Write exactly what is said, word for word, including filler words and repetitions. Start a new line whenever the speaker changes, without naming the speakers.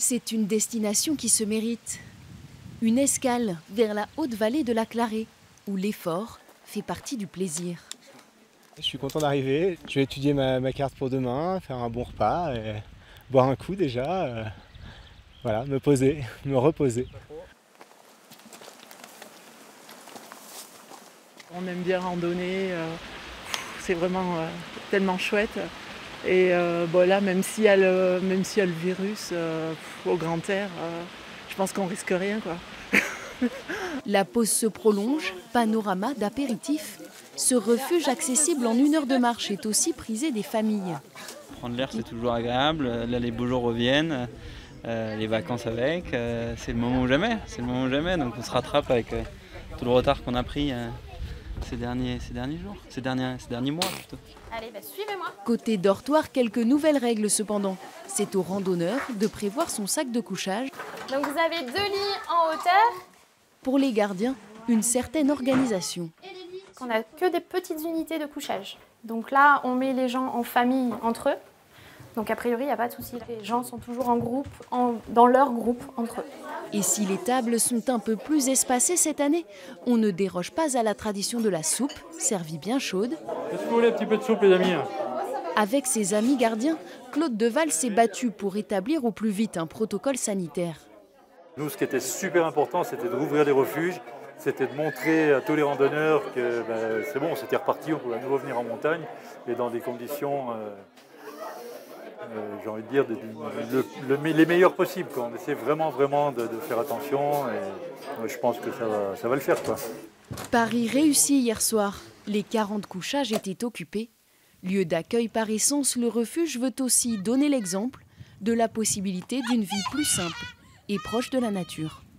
C'est une destination qui se mérite. Une escale vers la haute vallée de la Clarée, où l'effort fait partie du plaisir.
Je suis content d'arriver. Je vais étudier ma, ma carte pour demain, faire un bon repas, et boire un coup déjà. Euh, voilà, me poser, me reposer.
On aime bien randonner, euh, c'est vraiment euh, tellement chouette. Et euh, bon, là, même s'il y a le, même s'il y a le virus euh, au grand air, euh, je pense qu'on risque rien, quoi.
La pause se prolonge, panorama d'apéritif. Ce refuge accessible en une heure de marche est aussi prisé des familles.
Prendre l'air, c'est toujours agréable. Là, les beaux jours reviennent, euh, les vacances avec. Euh, c'est le moment ou jamais. C'est le moment ou jamais. Donc on se rattrape avec euh, tout le retard qu'on a pris euh, ces, derniers, ces derniers jours, ces derniers, ces derniers mois plutôt.
Allez, bah, suivez-moi.
Côté dortoir, quelques nouvelles règles cependant. C'est au randonneur de prévoir son sac de couchage.
Donc vous avez deux lits en hauteur.
Pour les gardiens, une certaine organisation.
On n'a que des petites unités de couchage. Donc là, on met les gens en famille entre eux. Donc a priori, il n'y a pas de souci. Les gens sont toujours en groupe, en, dans leur groupe entre eux.
Et si les tables sont un peu plus espacées cette année, on ne déroge pas à la tradition de la soupe, servie bien chaude.
Est-ce que vous voulez un petit peu de soupe, les amis?
Avec ses amis gardiens, Claude Deval s'est battu pour établir au plus vite un protocole sanitaire.
Nous, ce qui était super important, c'était de rouvrir les refuges. C'était de montrer à tous les randonneurs que ben, c'est bon, c'était reparti, on pouvait à nouveau venir en montagne, et dans des conditions, euh, euh, j'ai envie de dire, de, de, le, le, les meilleures possibles, quoi. On essaie vraiment, vraiment de, de faire attention, et je pense que ça va, ça va le faire, quoi.
Paris réussi hier soir. Les quarante couchages étaient occupés. Lieu d'accueil par essence, le refuge veut aussi donner l'exemple de la possibilité d'une vie plus simple et proche de la nature.